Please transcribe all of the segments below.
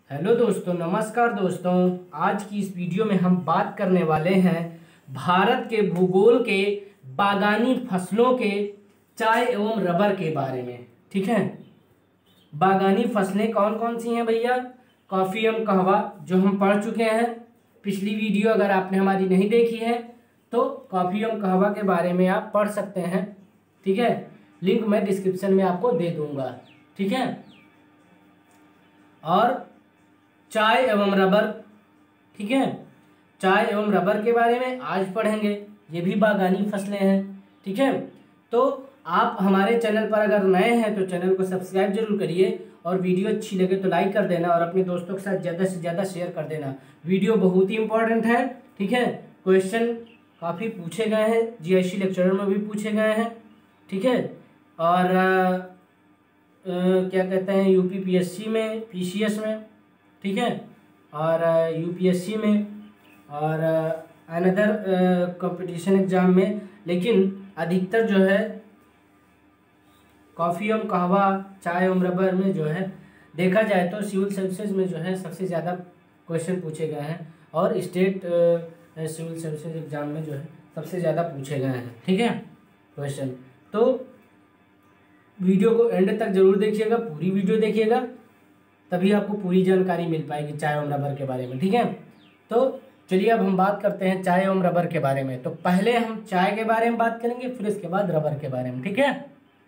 Hello दोस्तों, नमस्कार दोस्तों। आज की इस वीडियो में हम बात करने वाले हैं भारत के भूगोल के बागानी फसलों के चाय एवं रबर के बारे में। ठीक है, बागानी फसलें कौन कौन सी हैं भैया? कॉफ़ी एवं कहवा जो हम पढ़ चुके हैं। पिछली वीडियो अगर आपने हमारी नहीं देखी है तो कॉफ़ी एवं कहवा के बारे में आप पढ़ सकते हैं। ठीक है, लिंक मैं डिस्क्रिप्शन में आपको दे दूंगा। ठीक है, और चाय एवं रबर। ठीक है, चाय एवं रबर के बारे में आज पढ़ेंगे। ये भी बागानी फसलें हैं। ठीक है, तो आप हमारे चैनल पर अगर नए हैं तो चैनल को सब्सक्राइब जरूर करिए और वीडियो अच्छी लगे तो लाइक कर देना और अपने दोस्तों के साथ ज़्यादा से ज़्यादा शेयर कर देना। वीडियो बहुत ही इंपॉर्टेंट है। ठीक है, क्वेश्चन काफ़ी पूछे गए हैं, जीआईसी लेक्चरर में भी पूछे गए हैं। ठीक है, और क्या कहते हैं यूपीपीएससी में, पीसीएस में, ठीक है, और यूपीएससी में और अनदर कंपटीशन एग्जाम में। लेकिन अधिकतर जो है कॉफ़ी एवं कहवा, चाय एवं रबर में जो है देखा जाए तो सिविल सर्विसेज में जो है सबसे ज़्यादा क्वेश्चन पूछे गए हैं और स्टेट सिविल सर्विसेज एग्जाम में जो है सबसे ज़्यादा पूछे गए हैं। ठीक है, क्वेश्चन तो वीडियो को एंड तक जरूर देखिएगा, पूरी वीडियो देखिएगा, तभी आपको पूरी जानकारी मिल पाएगी चाय एवं रबर के बारे में। ठीक है, तो चलिए अब हम बात करते हैं चाय एवं रबर के बारे में। तो पहले हम चाय के बारे में बात करेंगे, फिर इसके बाद रबर के बारे में। ठीक है,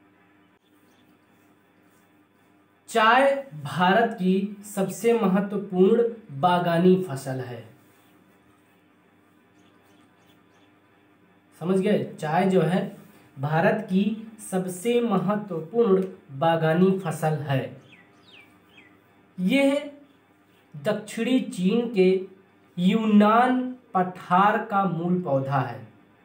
चाय भारत की सबसे महत्वपूर्ण बागानी फसल है। समझ गए? चाय जो है भारत की सबसे महत्वपूर्ण बागानी फसल है। यह दक्षिणी चीन के यूनान पठार का मूल पौधा है।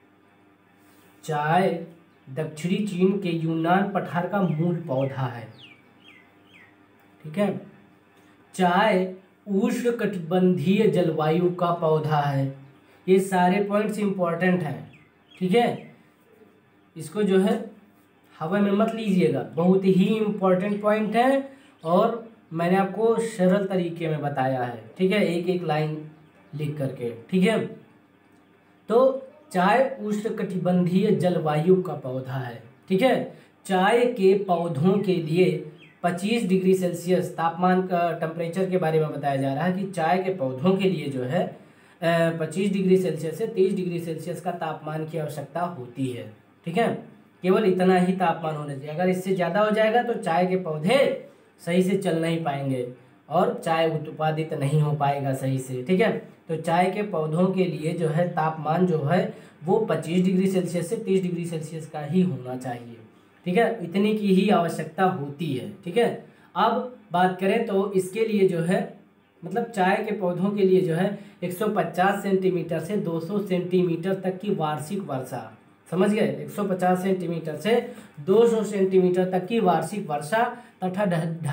चाय दक्षिणी चीन के यूनान पठार का मूल पौधा है। ठीक है, चाय उष्णकटिबंधीय जलवायु का पौधा है। ये सारे पॉइंट्स इंपॉर्टेंट हैं। ठीक है, इसको जो है हवा में मत लीजिएगा, बहुत ही इंपॉर्टेंट पॉइंट है और मैंने आपको सरल तरीके में बताया है। ठीक है, एक एक लाइन लिख करके। ठीक है, तो चाय उष्णकटिबंधीय जलवायु का पौधा है। ठीक है, चाय के पौधों के लिए 25 डिग्री सेल्सियस तापमान का टेम्परेचर के बारे में बताया जा रहा है कि चाय के पौधों के लिए जो है 25 डिग्री सेल्सियस से 30 डिग्री सेल्सियस का तापमान की आवश्यकता होती है। ठीक है, केवल इतना ही तापमान होना चाहिए। अगर इससे ज़्यादा हो जाएगा तो चाय के पौधे सही से चल नहीं पाएंगे और चाय उत्पादित नहीं हो पाएगा सही से। ठीक है, तो चाय के पौधों के लिए जो है तापमान जो है वो 25 डिग्री सेल्सियस से 30 डिग्री सेल्सियस का ही होना चाहिए। ठीक है, इतनी की ही आवश्यकता होती है। ठीक है, अब बात करें तो इसके लिए जो है मतलब चाय के पौधों के लिए जो है 150 सेंटीमीटर से 200 सेंटीमीटर तक की वार्षिक वर्षा, समझ गए, 150 सेंटीमीटर से 200 सेंटीमीटर तक की वार्षिक वर्षा तथा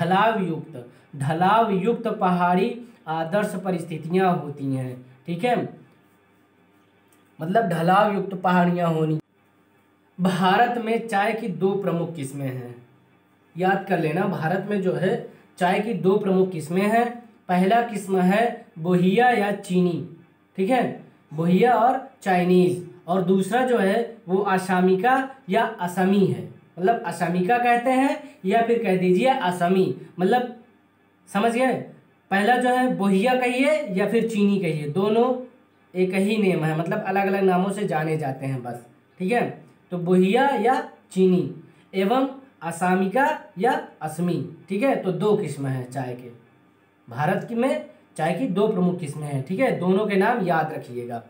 ढलाव युक्त पहाड़ी आदर्श परिस्थितियां होती हैं। ठीक है, मतलब ढलाव युक्त पहाड़ियां होनी। भारत में चाय की दो प्रमुख किस्में हैं, याद कर लेना। भारत में जो है चाय की दो प्रमुख किस्में हैं। पहला किस्म है बोहिया या चीनी। ठीक है, बोहिया और चाइनीज। और दूसरा जो है वो असामिका या असमी है, मतलब असामिका कहते हैं या फिर कह दीजिए असमी, मतलब समझ गए। पहला जो है बोहिया कहिए या फिर चीनी कहिए, दोनों एक ही नेम है, मतलब अलग अलग नामों से जाने जाते हैं बस। ठीक है, तो बोहिया या चीनी एवं असामिका या असमी। ठीक है, तो दो किस्म हैं चाय के। भारत की में चाय की दो प्रमुख किस्में हैं। ठीक है, दोनों के नाम याद रखिएगा।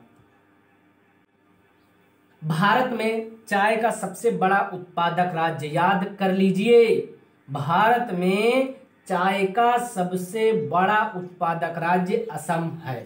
भारत में चाय का सबसे बड़ा उत्पादक राज्य, याद कर लीजिए, भारत में चाय का सबसे बड़ा उत्पादक राज्य असम है।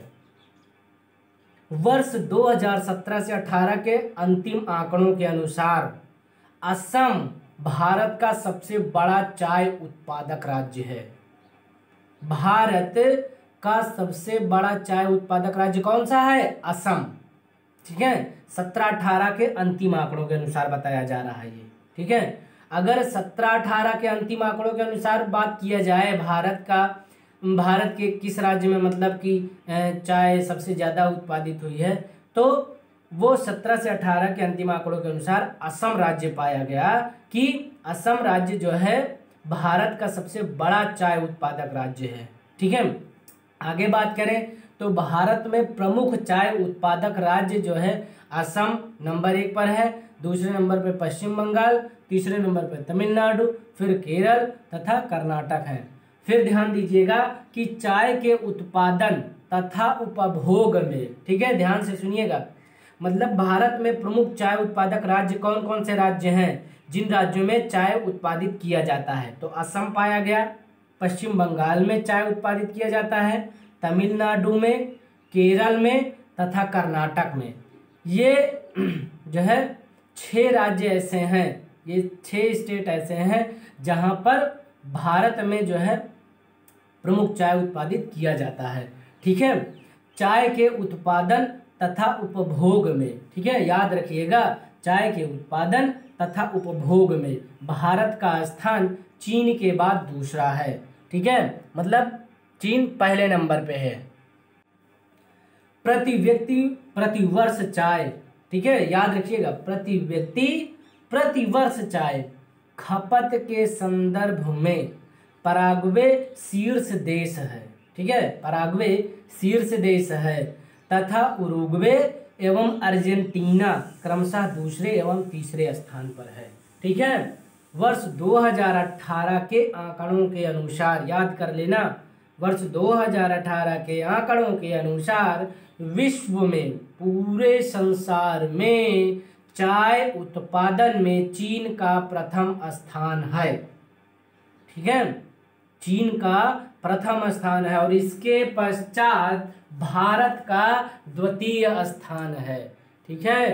वर्ष 2017 से 18 के अंतिम आंकड़ों के अनुसार असम भारत का सबसे बड़ा चाय उत्पादक राज्य है। भारत का सबसे बड़ा चाय उत्पादक राज्य कौन सा है? असम। ठीक है, 17-18 के अंतिम आंकड़ों के अनुसार बताया जा रहा है ये। ठीक है, अगर 17-18 के अंतिम आंकड़ों के अनुसार बात किया जाए भारत का भारत के किस राज्य में मतलब कि चाय सबसे ज़्यादा उत्पादित हुई है, तो वो 17 से 18 के अंतिम आंकड़ों के अनुसार असम राज्य पाया गया कि असम राज्य जो है भारत का सबसे बड़ा चाय उत्पादक राज्य है। ठीक है, आगे बात करें तो भारत में प्रमुख चाय उत्पादक राज्य जो है असम नंबर 1 पर है, दूसरे नंबर पर पश्चिम बंगाल, तीसरे नंबर पर तमिलनाडु, फिर केरल तथा कर्नाटक है। फिर ध्यान दीजिएगा कि चाय के उत्पादन तथा उपभोग में, ठीक है ध्यान से सुनिएगा, मतलब भारत में प्रमुख चाय उत्पादक राज्य कौन कौन से राज्य हैं, जिन राज्यों में चाय उत्पादित किया जाता है, तो असम पाया गया, पश्चिम बंगाल में चाय उत्पादित किया जाता है, तमिलनाडु में, केरल में तथा कर्नाटक में। ये जो है 6 राज्य ऐसे हैं, ये 6 स्टेट ऐसे हैं जहां पर भारत में जो है प्रमुख चाय उत्पादित किया जाता है। ठीक है, चाय के उत्पादन तथा उपभोग में, ठीक है याद रखिएगा, चाय के उत्पादन तथा उपभोग में भारत का स्थान चीन के बाद दूसरा है। ठीक है, मतलब चीन पहले नंबर पे है। प्रति व्यक्ति प्रति वर्ष चाय, ठीक है याद रखिएगा, प्रति व्यक्ति प्रति वर्ष चाय खपत के संदर्भ में पराग्वे शीर्ष देश है। ठीक है, पराग्वे शीर्ष देश है तथा उरुग्वे एवं अर्जेंटीना क्रमशः दूसरे एवं तीसरे स्थान पर है। ठीक है, वर्ष 2018 के आंकड़ों के अनुसार, याद कर लेना, वर्ष 2018 के आंकड़ों के अनुसार विश्व में, पूरे संसार में चाय उत्पादन में चीन का प्रथम स्थान है। ठीक है, चीन का प्रथम स्थान है और इसके पश्चात भारत का द्वितीय स्थान है। ठीक है,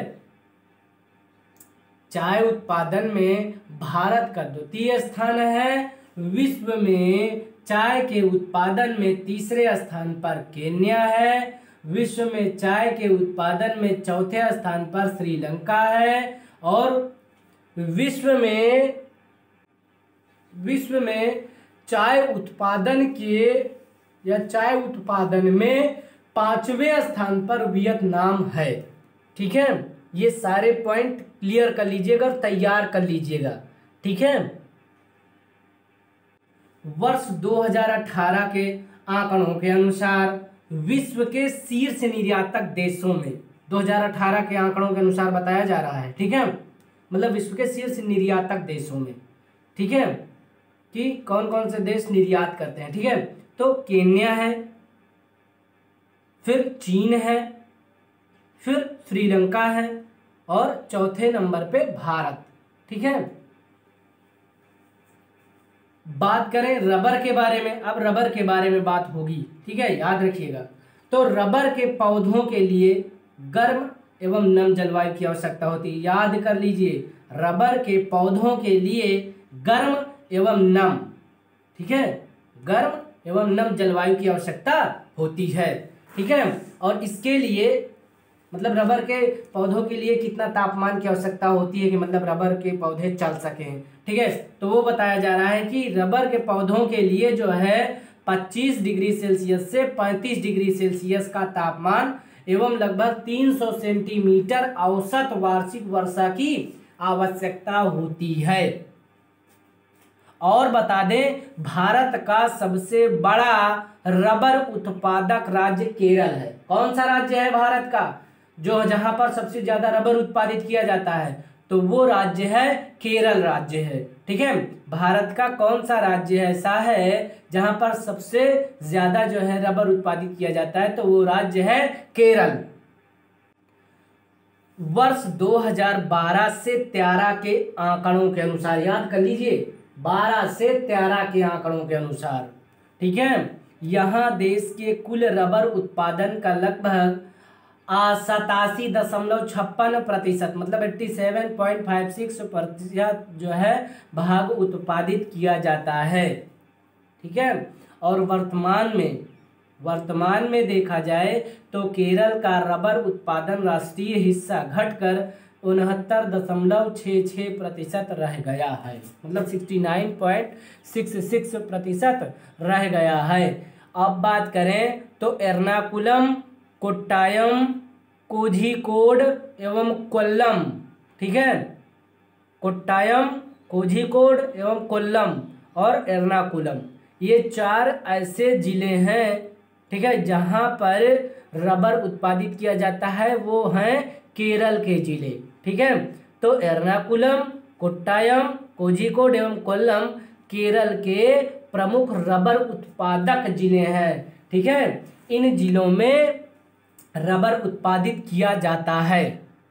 चाय उत्पादन में भारत का द्वितीय स्थान है, विश्व में चाय के उत्पादन में तीसरे स्थान पर केन्या है, विश्व में चाय के उत्पादन में चौथे स्थान पर श्रीलंका है और विश्व में चाय उत्पादन में 5वें स्थान पर वियतनाम है। ठीक है, ये सारे पॉइंट क्लियर कर लीजिएगा और तैयार कर लीजिएगा। ठीक है, वर्ष 2018 के आंकड़ों के अनुसार विश्व के शीर्ष निर्यातक देशों में, 2018 के आंकड़ों के अनुसार बताया जा रहा है। ठीक है, मतलब विश्व के शीर्ष निर्यातक देशों में, ठीक है, कि कौन कौन से देश निर्यात करते हैं। ठीक है, तो केन्या है, फिर चीन है, फिर श्रीलंका है और चौथे नंबर पे भारत। ठीक है, बात करें रबर के बारे में, अब रबर के बारे में बात होगी। ठीक है, याद रखिएगा, तो रबर के पौधों के लिए गर्म एवं नम जलवायु की आवश्यकता होती है। याद कर लीजिए, रबर के पौधों के लिए गर्म एवं नम, ठीक है, गर्म एवं नम जलवायु की आवश्यकता होती है। ठीक है, और इसके लिए मतलब रबर के पौधों के लिए कितना तापमान की आवश्यकता होती है कि मतलब रबर के पौधे चल सकें। ठीक है, तो वो बताया जा रहा है कि रबर के पौधों के लिए जो है 25 डिग्री सेल्सियस से 35 डिग्री सेल्सियस का तापमान एवं लगभग 300 सेंटीमीटर औसत वार्षिक वर्षा की आवश्यकता होती है। और बता दें, भारत का सबसे बड़ा रबर उत्पादक राज्य केरल है। कौन सा राज्य है भारत का जो जहां पर सबसे ज्यादा रबर उत्पादित किया जाता है, तो वो राज्य है केरल राज्य है। ठीक है, भारत का कौन सा राज्य ऐसा है जहां पर सबसे ज्यादा जो है रबर उत्पादित किया जाता है, तो वो राज्य है केरल। वर्ष 2012 से 13 के आंकड़ों के अनुसार, याद कर लीजिए, 12 से 13 के आंकड़ों के अनुसार, ठीक है, यहाँ देश के कुल रबर उत्पादन का लगभग 87.56% मतलब 87.56% जो है भाग उत्पादित किया जाता है। ठीक है, और वर्तमान में देखा जाए तो केरल का रबर उत्पादन राष्ट्रीय हिस्सा घटकर 69.66% रह गया है, मतलब 69.66% रह गया है। अब बात करें तो एर्नाकुलम, कोट्टायम, कोझिकोड एवं कोल्लम, ठीक है, कोट्टायम, कोझिकोड एवं कोल्लम और एर्नाकुलम, ये 4 ऐसे जिले हैं, ठीक है, जहां पर रबर उत्पादित किया जाता है, वो हैं केरल के जिले, ठीक है। तो एर्नाकुलम, कोट्टायम, कोझिकोड एवं कोल्लम केरल के प्रमुख रबर उत्पादक जिले हैं, ठीक है। इन जिलों में रबर उत्पादित किया जाता है।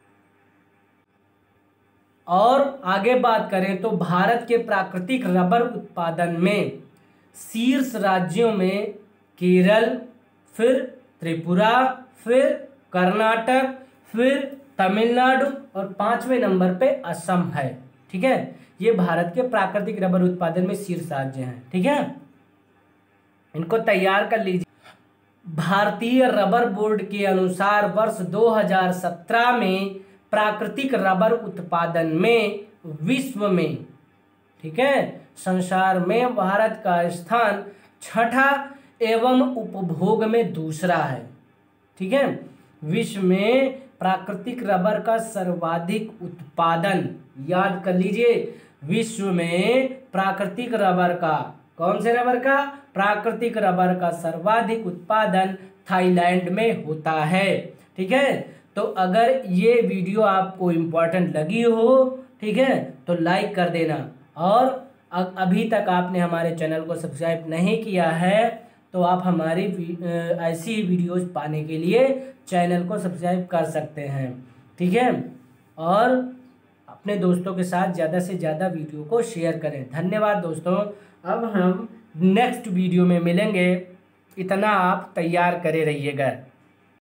और आगे बात करें तो भारत के प्राकृतिक रबर उत्पादन में शीर्ष राज्यों में केरल, फिर त्रिपुरा, फिर कर्नाटक, फिर तमिलनाडु और 5वें नंबर पे असम है, ठीक है। ये भारत के प्राकृतिक रबर उत्पादन में शीर्ष राज्य हैं, ठीक है, इनको तैयार कर लीजिए। भारतीय रबर बोर्ड के अनुसार वर्ष 2017 में प्राकृतिक रबर उत्पादन में विश्व में, ठीक है, संसार में भारत का स्थान 6ठा एवं उपभोग में दूसरा है, ठीक है। विश्व में प्राकृतिक रबर का सर्वाधिक उत्पादन, याद कर लीजिए, विश्व में प्राकृतिक रबर का, कौन से रबर का, प्राकृतिक रबर का सर्वाधिक उत्पादन थाईलैंड में होता है, ठीक है। तो अगर ये वीडियो आपको इम्पोर्टेंट लगी हो, ठीक है, तो लाइक कर देना, और अभी तक आपने हमारे चैनल को सब्सक्राइब नहीं किया है तो आप हमारी ऐसी ही वीडियोस पाने के लिए चैनल को सब्सक्राइब कर सकते हैं, ठीक है। और अपने दोस्तों के साथ ज़्यादा से ज़्यादा वीडियो को शेयर करें। धन्यवाद दोस्तों। अब हम नेक्स्ट वीडियो में मिलेंगे, इतना आप तैयार करे रहिएगा।